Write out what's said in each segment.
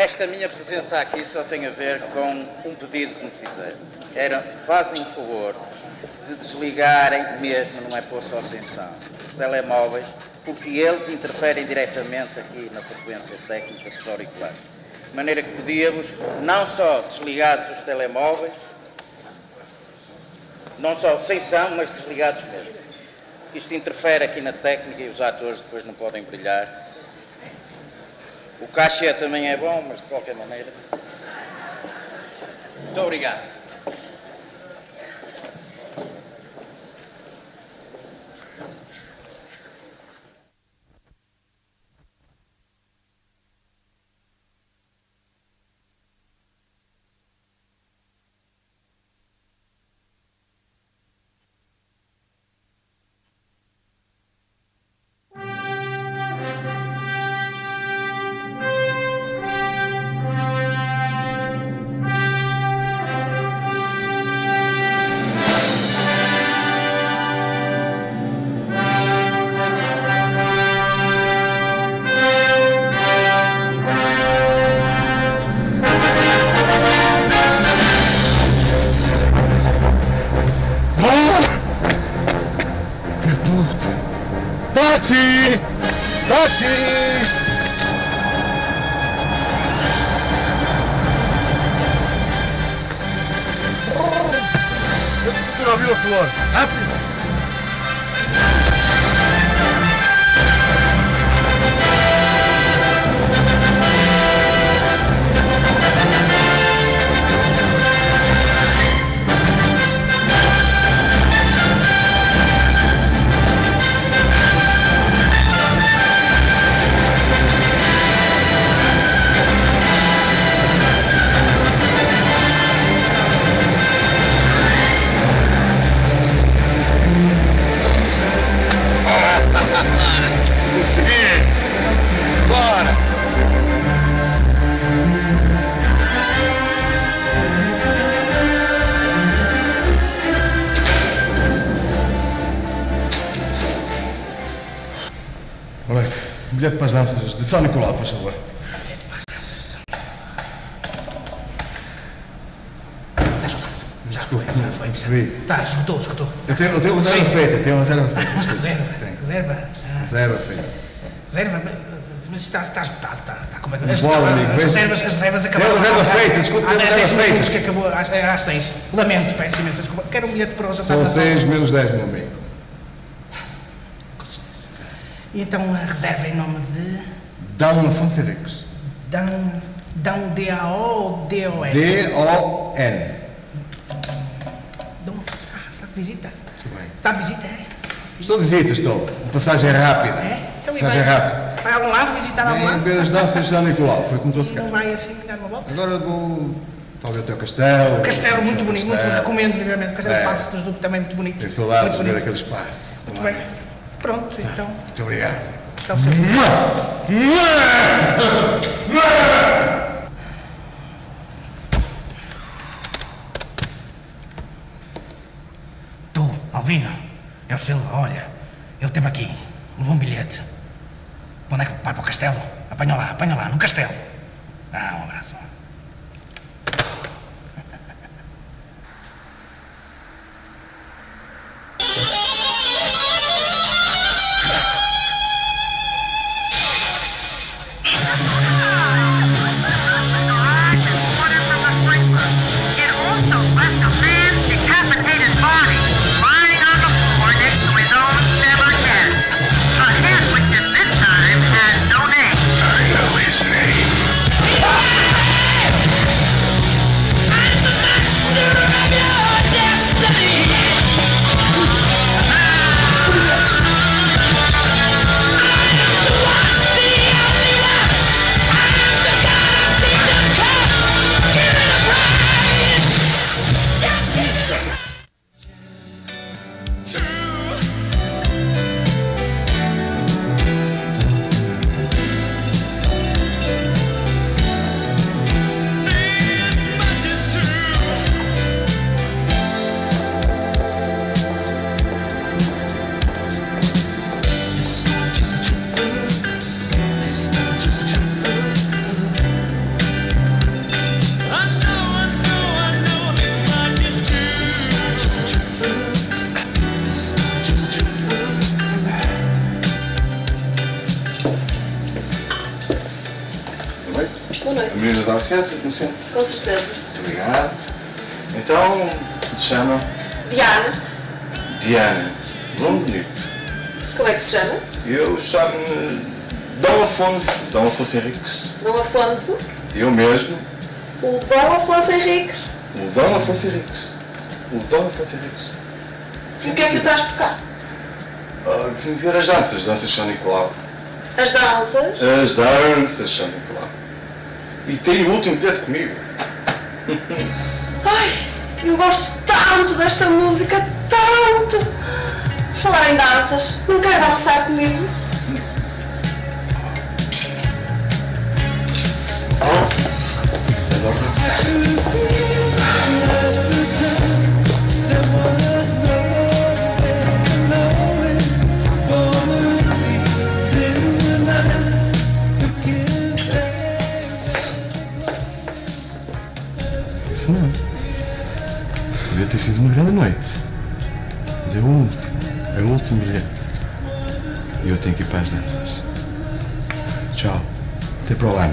Esta minha presença aqui só tem a ver com um pedido que me fizeram. Fazem o favor de desligarem mesmo, não é pôr só sem som, os telemóveis, porque eles interferem diretamente aqui na frequência técnica dos auriculares. De maneira que pedíamos, não só desligados os telemóveis, não só sem som, mas desligados mesmo. Isto interfere aqui na técnica e os atores depois não podem brilhar. O cachê também é bom, mas de qualquer maneira. Muito obrigado. Táxi! Táxi! Tira a Vila Flor! Rápido! Bilhete para as danças de São Nicolau, faz favor. Está esgotado. Já foi. Percebi. Está, esgotou. Eu tenho reserva feita, Reserva? Reserva feita. Reserva? Mas está esgotado, está completamente. As reservas acabaram. Tem reserva feita, desculpe, tem reserva feita. Que acabou às 6. Lamento, peço imensa desculpa. Quero um bilhete para hoje. São 6 menos 10, meu amigo. Com certeza. E então a reserva em nome de... Dão Afonso Henriques. Dão D-A-O ou D-O-N? D-O-N. Dão Afonso. Está de visita? Muito bem. Está de visita, é? Estou de visita, estou. Passagem rápida. É? Então, Passagem rápida. Vai a algum lado, visitar algum lado? Vem ver as danças de São Nicolau, foi como trouxe cá. Não vai assim dar uma volta? Agora vou, talvez até o castelo. Castelo muito bonito, muito recomendo vivamente. O Castelo de Passos dos Duques também muito bonito. Tenho saudades de ver aquele espaço. Muito bem. Pronto, então. Muito obrigado. Está o seu. Tu, Albino, é o Silva, olha. Ele esteve aqui, levou um bilhete. Onde é que vai para o castelo? Apanha lá, no castelo. Um abraço. Are you listening? noite. Boa noite. A menina dá licença, me sente. Com certeza. Obrigado. Então, se chama? Diana. Diana. Nome bonito. Como é que se chama? Eu chamo-me Dom Afonso. Dom Afonso Henriques. Dom Afonso. Eu mesmo. O Dom Afonso Henriques. O Dom Afonso Henriques. O Dom Afonso Henriques. E o que é que o traz por cá? Vim ver as danças de São Nicolau. As danças? As danças de São Nicolau. E tenho o último bilhete comigo. Ai, eu gosto tanto desta música, tanto! Falar em danças, não quer dançar comigo? Adoro dançar. Isso não. Podia ter sido uma grande noite. Mas é o último. É o último bilhete. E eu tenho que ir para as danças. Tchau. Até para o ano.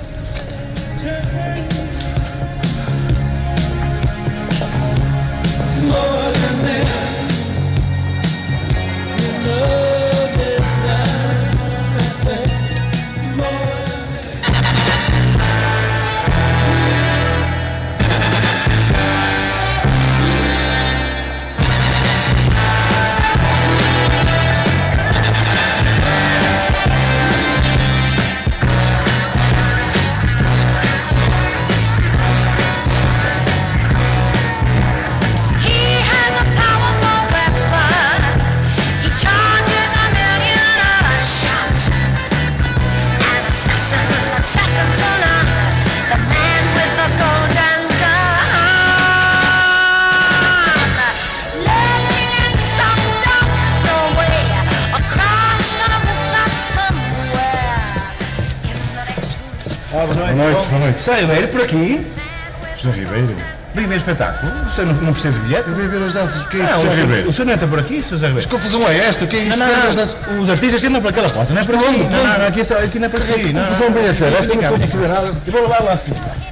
Boa noite. José Ribeiro, por aqui? José Ribeiro? Vem ver espetáculo? Você não precisa de bilhete? Eu vim ver as danças. O que é isso, José Ribeiro? O senhor não entra por aqui, José Ribeiro? Mas que confusão é esta? O que é isto? Não. Os artistas entram por aquela porta, não é por aqui. Não, aqui não é por aqui. Não, bem a sério. Esta não estou a perceber nada. Eu vou levar lá assim.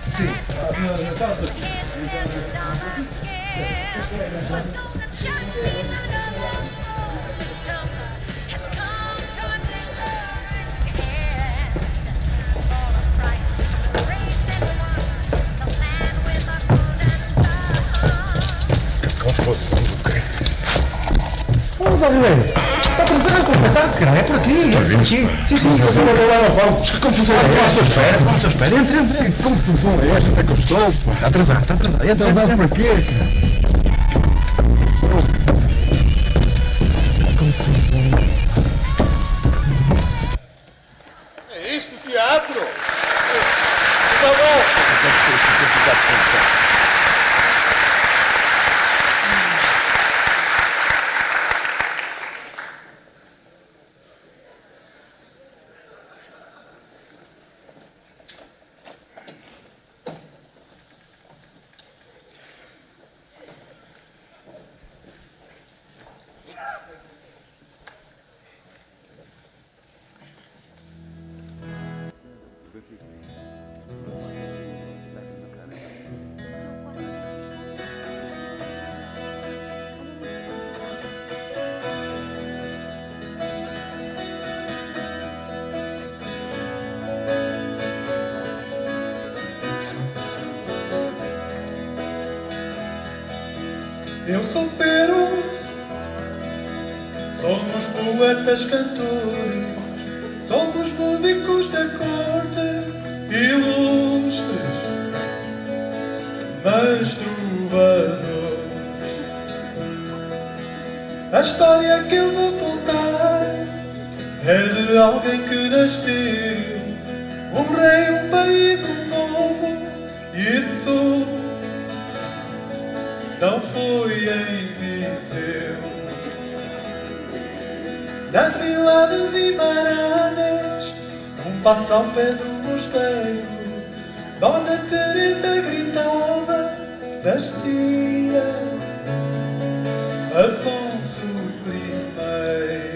José Ribeiro, está atrasado com o espetáculo, não é por aqui. É por aqui. Sim, você vai levar ao palco. Mas que confusão é esta? Vamos à espera, entre. Que confusão é esta? Onde é que eu estou? Está atrasado. Atrasado para quê? É isto, teatro? Está bom. Eu sou Pero, somos poetas cantores, somos músicos da corte, ilustres, mas trovadores. A história que eu vou contar é de alguém que nasceu, um rei, um país, um povo, e isso não foi em Viseu. Na vila de Guimarães, passo ao pé do mosteiro, Dona Teresa gritava, nascia Afonso I.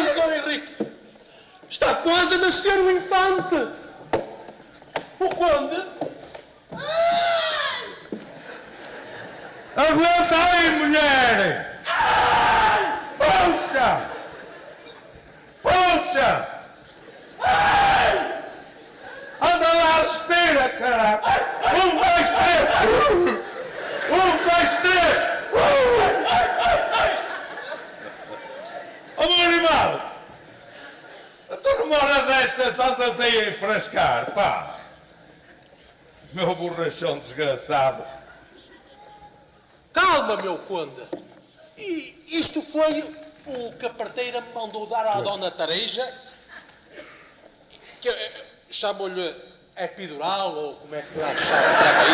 Ai, Dom Henrique! Está quase a nascer o infante! O conde? Aguenta aí, mulher! Puxa! Puxa! Anda lá, respira, caralho! 1, 2, 3! 1, 2, 3! Ô, meu animal! Tu numa hora destas andas aí a enfrascar, pá! Meu borrachão desgraçado! Calma, meu conde. E isto foi o que a parteira me mandou dar à Dona Tareja, que chamam-lhe epidural, ou como é que chama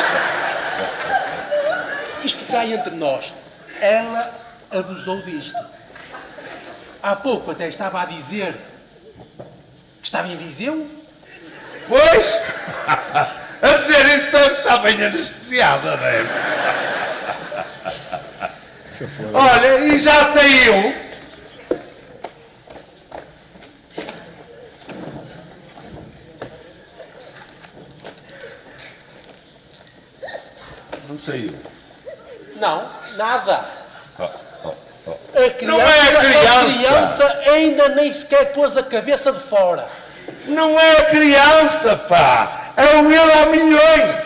isso? Isto cai entre nós. Ela abusou disto. Há pouco até estava a dizer que estava em Viseu. Pois! A dizer isso não está bem anestesiada, deve. Olha, e já saiu? Não saiu. Não, nada. Não é a criança. A criança ainda nem sequer pôs a cabeça de fora. Não é a criança, pá! É o ele há milhões!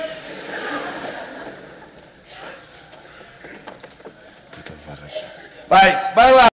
Vai lá!